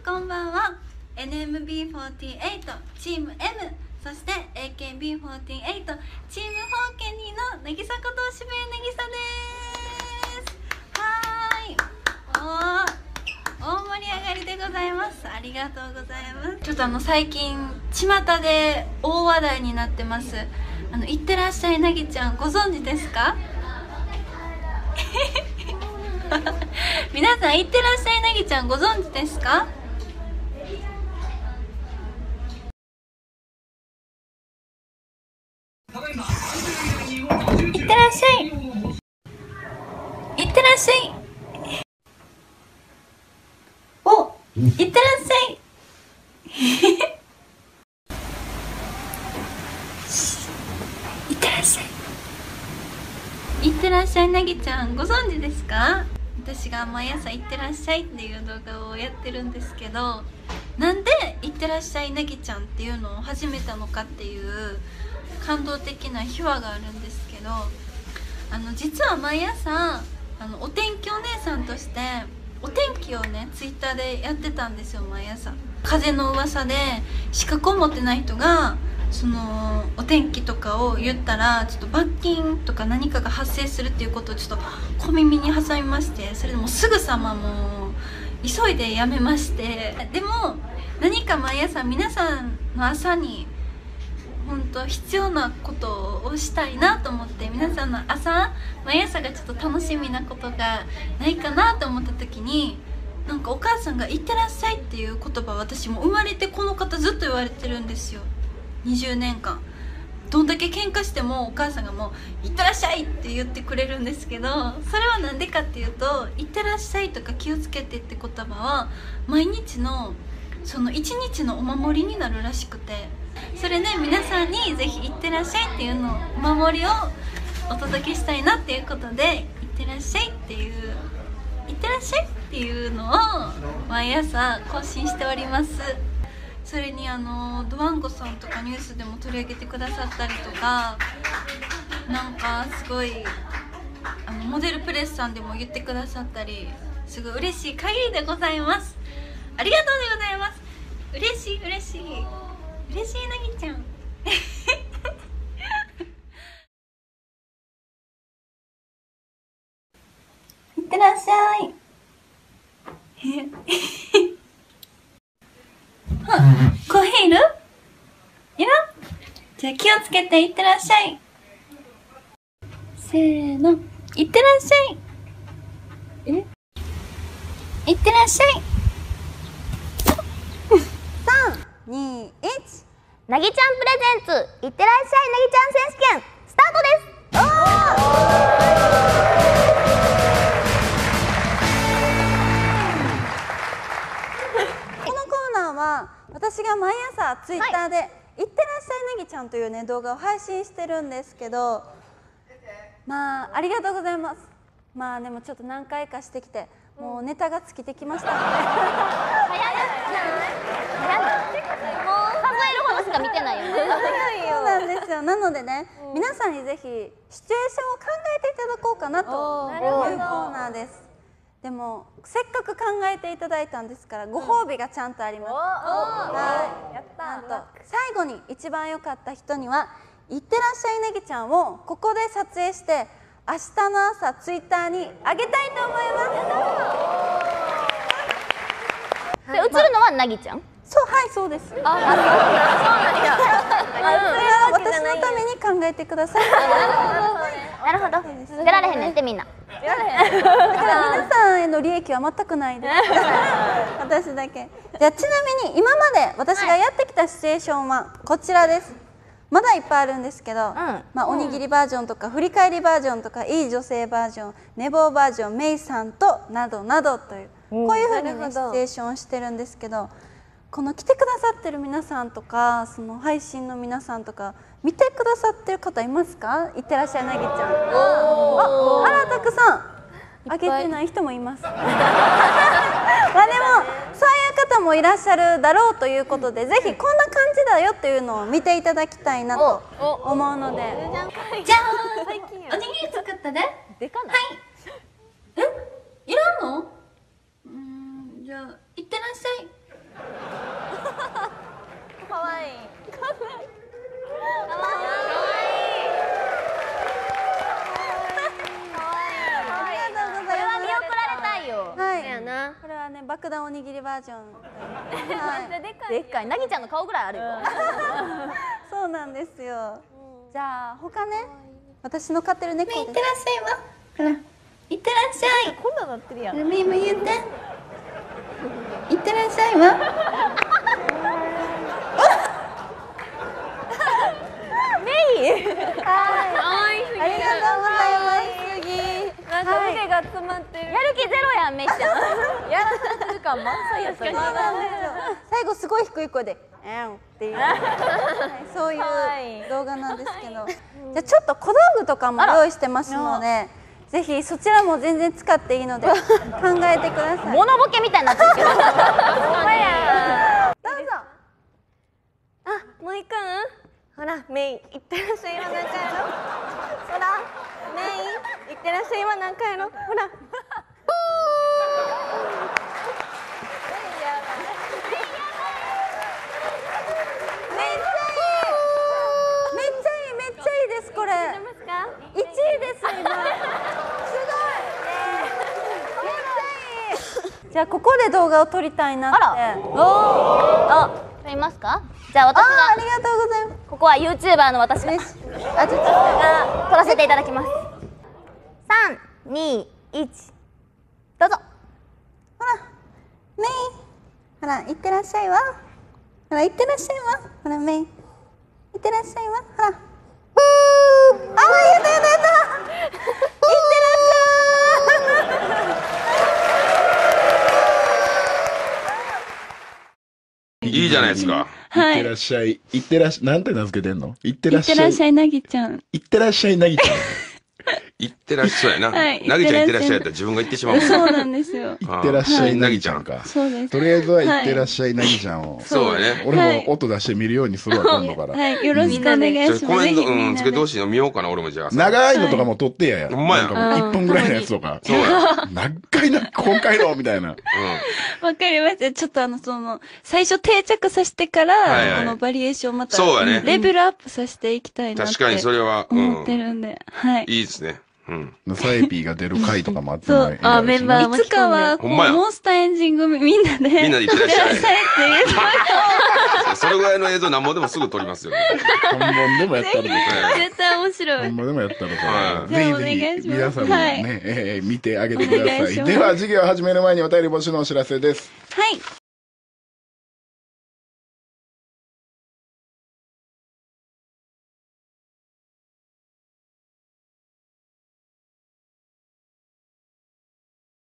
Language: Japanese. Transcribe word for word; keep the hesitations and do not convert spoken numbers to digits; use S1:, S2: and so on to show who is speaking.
S1: こんばんは。 エヌエムビーフォーティーエイト チーム エム、 そして エーケービーフォーティーエイト チームフォーケニーの渚こと渋谷渚です。はーい、おー、大盛り上がりでございます。ありがとうございます。ちょっとあの最近巷で大話題になってます、あのいってらっしゃいなぎちゃん、ご存知ですか？皆さん、いってらっしゃいなぎちゃんご存知ですか？いってらっしゃい、いってらっしゃい、お、いってらっしゃい。いってらっしゃい、いってらっしゃいなぎちゃんご存知ですか？私が毎朝いってらっしゃいっていう動画をやってるんですけど、なんでいってらっしゃいなぎちゃんっていうのを始めたのかっていう感動的な秘話があるんですけど、あの実は毎朝あのお天気お姉さんとしてお天気をねツイッターでやってたんですよ。毎朝風の噂で資格を持ってない人がそのお天気とかを言ったらちょっと罰金とか何かが発生するっていうことをちょっと小耳に挟みまして、それでもすぐさまもう急いでやめまして、でも何か毎朝皆さんの朝に本当必要なことをしたいなと思って、皆さんの朝毎朝がちょっと楽しみなことがないかなと思った時に、なんかお母さんが「いってらっしゃい」っていう言葉、私も生まれてこの方ずっと言われてるんですよ。にじゅうねんかんどんだけ喧嘩してもお母さんがもう「いってらっしゃい」って言ってくれるんですけど、それはなんでかっていうと「いってらっしゃい」とか「気をつけて」って言葉は毎日のその一日のお守りになるらしくて、それで皆さんにぜひ「いってらっしゃい」っていうのをお守りをお届けしたいなっていうことで「いってらっしゃい」っていう「いってらっしゃい」っていうのを毎朝更新しております。それにあのドワンゴさんとかニュースでも取り上げてくださったりとか、なんかすごいあのモデルプレスさんでも言ってくださったり、すごい嬉しい限りでございます。ありがとうでございます。嬉しい嬉しい嬉しいなぎちゃん。いってらっしゃい。コーヒーいる？いる？じゃあ気をつけていってらっしゃい。せーの、いってらっしゃい。え？いってらっしゃい。
S2: さん、に、いち、なぎちゃんプレゼンツいってらっしゃいなぎちゃん選手権スタートです。このコーナーは私が毎朝ツイッターで、はい、いってらっしゃいなぎちゃんというね動画を配信してるんですけど、まあありがとうございます。まあでもちょっと何回かしてきてもうネタが尽きてきましたので早いもう数えるほどしか見てないよね。そうなんですよ。なのでね、皆さんにぜひシチュエーションを考えていただこうかなというコーナーです。でもせっかく考えていただいたんですからご褒美がちゃんとあります。はい、なんと最後に一番良かった人にはいってらっしゃいなぎちゃんをここで撮影して明日の朝ツイッターにあげたいと思います。で、映るのはなぎちゃん？そう、はい、そうです。あ、そうなんだ。私のために考えてください。なるほど。出られへんねんってみんな。出られへん。だから皆さんへの利益は全くないです。私だけ。じゃあちなみに今まで私がやってきたシチュエーションはこちらです。まだいっぱいあるんですけど、うん、まあおにぎりバージョンとか振り返りバージョンとかいい女性バージョン、寝坊バージョン、メイさんとなどなどという、こういうふうにねシチュエーションをしてるんですけど、この来てくださってる皆さんとかその配信の皆さんとか見てくださってる方いますか？いってらっしゃいなぎちゃん。あ、あらたくさんあげてない人もいます。まあでもそういう方もいらっしゃるだろうということで、ぜひこんな感じだよっていうのを見ていただきたいなと思うので、
S1: じゃあおにぎり作ったで。でかない？え？いらんの？うん、じゃあいってらっしゃい。 これはね、爆弾おにぎりバージョン。
S2: でっかい。なぎちゃんの顔ぐらいあるよ。
S1: そうなんですよ。じゃあ他ね、私の飼ってる猫です。いってらっしゃいわ。ほら、いってらっしゃい。
S2: こんななってるやん。
S1: ルミーも言って。いってらっしゃいわ。
S2: メイ。はい。
S1: ありがとうございます。
S2: なんか腕が詰まってる。やる気ゼロやん、めいちゃん。やらされてる感満載やった。
S1: 最後すごい低い声で「えん」っていうそういう動画なんですけど、じゃあちょっと小道具とかも用意してますので、ぜひそちらも全然使っていいので考えてください。
S2: モノボケみたいになってるけど。ほんまや。
S1: どうぞ。
S2: あ、もういくん。ほら、メイ、いってらっしゃい。今何回やろ。ほら、メイ、いってらっしゃい。今何回やろ。ほら。
S1: これいちいです今。すごい。めっちゃいい。じゃあここで動画を撮りたいなって。あら。お
S2: あ、撮りますか。じゃあ私が。
S1: ありがとうございます。
S2: ここはユーチューバーの私が。あ、ちょっとが撮らせていただきます。三、二、一、どうぞ。
S1: ほら、メイ。ほら、いってらっしゃいわ。ほら、いってらっしゃいわ。ほら、メイ。いってらっしゃいわ。ほら。あー、やったやったやった。いってらっ
S3: しゃい。いいじゃないですか。
S4: いってらっしゃい。いってらっしゃい。なんて名付けてんの？いってらっしゃい。
S1: いってらっしゃいなぎちゃん。
S4: いってらっしゃいなぎちゃん。
S3: いってらっしゃいな。なぎちゃんいってらっしゃいやったら自分が言ってしまう。
S1: そうなんですよ。
S4: いってらっしゃいなぎちゃんか。
S1: そうです。
S4: とりあえずはいってらっしゃいなぎちゃんを。
S3: そうやね。
S4: 俺も音出して見るようにするわ、今度から。
S1: はい、よろしくお願いします。
S3: コメント、うん、つけてほしいの見ようかな、俺もじゃあ。
S4: 長いのとかも撮ってやや。
S3: ほんまや。
S4: いっぽんぐらいのやつとか。
S3: そうや。
S4: 長いな、今回のみたいな。
S1: わかりました。ちょっとあの、その、最初定着させてから、このバリエーションまた、
S3: そうやね。
S1: レベルアップさせていきたいなって。
S3: 確かにそれは、
S1: 思ってるんで、はい。
S3: いいですね。うん。
S4: サイピーが出る回とかもあって
S1: そう、あ、メンバーもいつかは、こう、モンスターエンジン組みんなで、
S3: みんなで行ってらっしゃい。
S1: っていう。
S3: それぐらいの映像なんぼでもすぐ撮りますよね。
S4: 本物でもやったら
S1: 絶対面白い。
S4: 本物でもやったら
S3: はい
S4: ぜひぜひ、皆さんもね、見てあげてください。では、授業を始める前にお便り募集のお知らせです。
S1: はい。